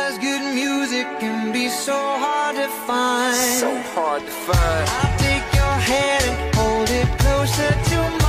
Cause good music can be so hard to find. So hard to find. I'll take your hand and hold it closer to mine.